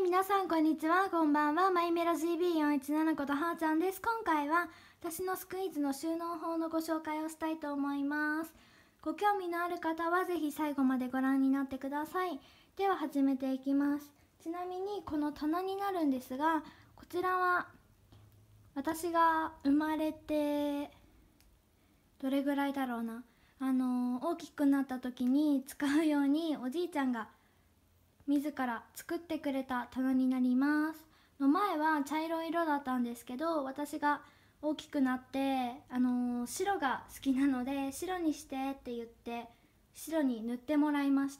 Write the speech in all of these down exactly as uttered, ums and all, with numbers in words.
皆さんこんにちは、こんばんは。マイメロ ジービーよんいちなな ことはーちゃんです。今回は私のスクイーズの収納法のご紹介をしたいと思います。ご興味のある方はぜひ最後までご覧になってください。では始めていきます。ちなみにこの棚になるんですが、こちらは私が生まれてどれぐらいだろうな、あの大きくなった時に使うようにおじいちゃんが自ら作ってくれた棚になります。の前は茶色い色だったんですけど、私が大きくなって、あのー、白が好きなので白にしてって言って白に塗ってもらいました。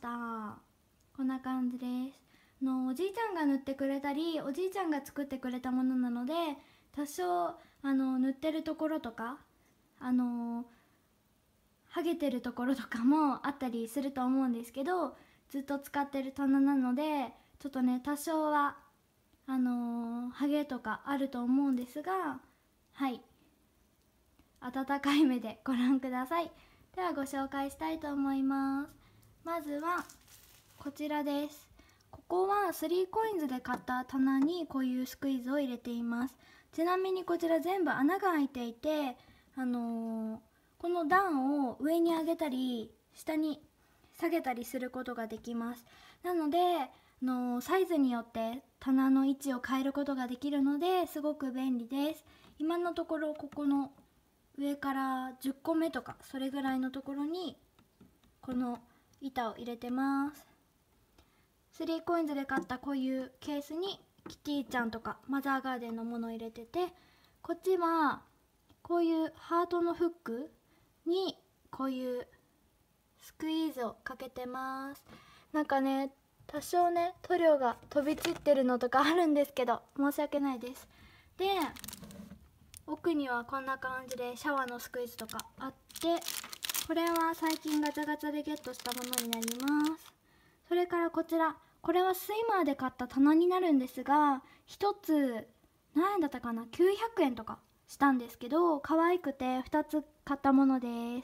こんな感じです。のおじいちゃんが塗ってくれたり、おじいちゃんが作ってくれたものなので、多少あの塗ってるところとかあの剥げてるところとかもあったりすると思うんですけど、ずっと使ってる棚なのでちょっとね多少はあのー、ハゲとかあると思うんですが、はい、温かい目でご覧ください。ではご紹介したいと思います。まずはこちらです。ここはスリーコインズで買った棚にこういうスクイーズを入れています。ちなみにこちら全部穴が開いていて、あのー、この段を上に上げたり下に下げたりすることができます。なのであのサイズによって棚の位置を変えることができるのですごく便利です。今のところここの上からじゅっこめとかそれぐらいのところにこの板を入れてます。スリーコインズで買ったこういうケースにキティちゃんとかマザーガーデンのものを入れてて、こっちはこういうハートのフックにこういうスクイーズをかけてます。なんかね多少ね塗料が飛び散ってるのとかあるんですけど申し訳ないです。で奥にはこんな感じでシャワーのスクイーズとかあって、これは最近ガチャガチャでゲットしたものになります。それからこちら、これはスイマーで買った棚になるんですが、ひとつ何円だったかな、きゅうひゃくえんとかしたんですけど可愛くてふたつ買ったものです。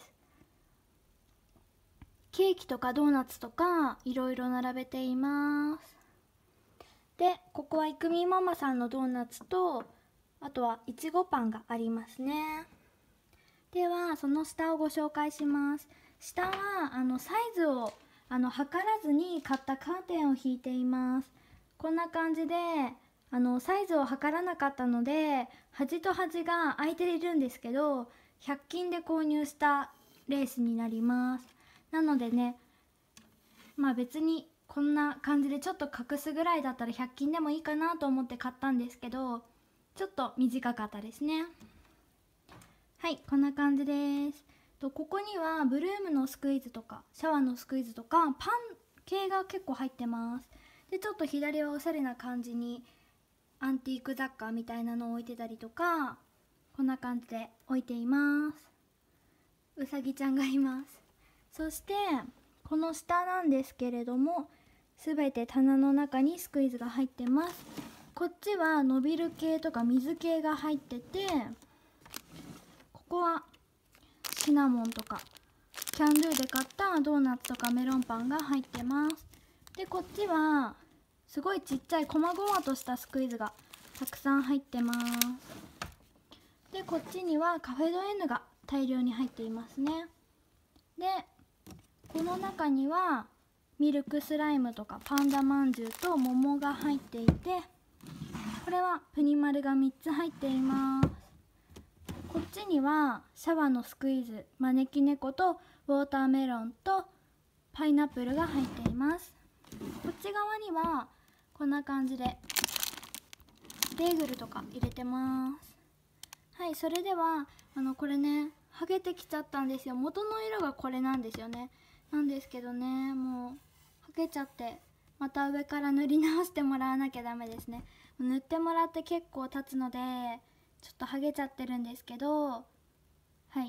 ケーキとかドーナツとかいろいろ並べています。でここはいくみママさんのドーナツと、あとはいちごパンがありますね。ではその下をご紹介します。下はあのサイズをあの測らずに買ったカーテンを引いています。こんな感じであのサイズを測らなかったので端と端が空いているんですけど、ひゃく均で購入したレースになります。なのでね、まあ別にこんな感じでちょっと隠すぐらいだったらひゃく均でもいいかなと思って買ったんですけど、ちょっと短かったですね。はい、こんな感じです。とここにはブルームのスクイーズとかシャワーのスクイーズとかパン系が結構入ってます。でちょっと左はおしゃれな感じにアンティーク雑貨みたいなのを置いてたりとか、こんな感じで置いています。うさぎちゃんがいます。そしてこの下なんですけれども、すべて棚の中にスクイーズが入ってます。こっちは伸びる系とか水系が入ってて、ここはシナモンとかキャンドゥで買ったドーナツとかメロンパンが入ってます。でこっちはすごいちっちゃい細々としたスクイーズがたくさん入ってます。でこっちにはカフェド N が大量に入っていますね。でこの中にはミルクスライムとかパンダまんじゅうと桃が入っていて、これはプニマルがみっつ入っています。こっちにはシャワーのスクイーズ、招き猫とウォーターメロンとパイナップルが入っています。こっち側にはこんな感じでベーグルとか入れてます。はい、それではあのこれね剥げてきちゃったんですよ。元の色がこれなんですよね。なんですけどね、もう剥げちゃってまた上から塗り直してもらわなきゃダメですね。塗ってもらって結構経つのでちょっと剥げちゃってるんですけど、はい、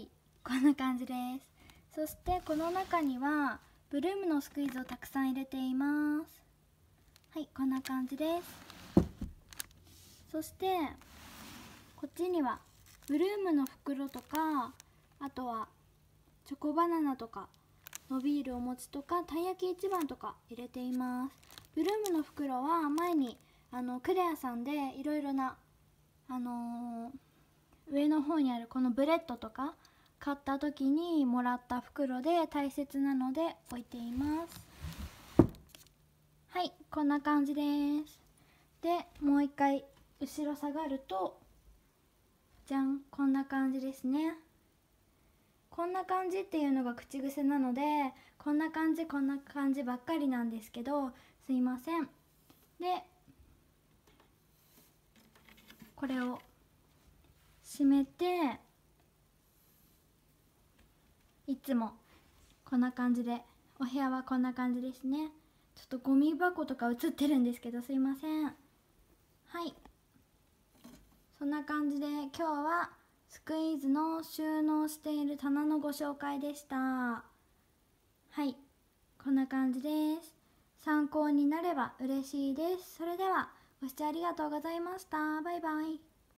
こんな感じです。そしてこの中にはブルームのスクイーズをたくさん入れています。はい、こんな感じです。そしてこっちにはブルームの袋とか、あとはチョコバナナとかのビールお餅とかたい焼き一番とか入れています。ブルームの袋は前にあのクレアさんでいろいろなあのー、上の方にあるこのブレッドとか買った時にもらった袋で大切なので置いています。はい、こんな感じです。でもう一回後ろ下がるとじゃん、こんな感じですね。こんな感じっていうのが口癖なので、こんな感じこんな感じばっかりなんですけど、すいません。でこれを閉めて、いつもこんな感じで、お部屋はこんな感じですね。ちょっとゴミ箱とか映ってるんですけど、すいません。はい、そんな感じで今日はスクイーズの収納している棚のご紹介でした。はい、こんな感じです。参考になれば嬉しいです。それではご視聴ありがとうございました。バイバイ。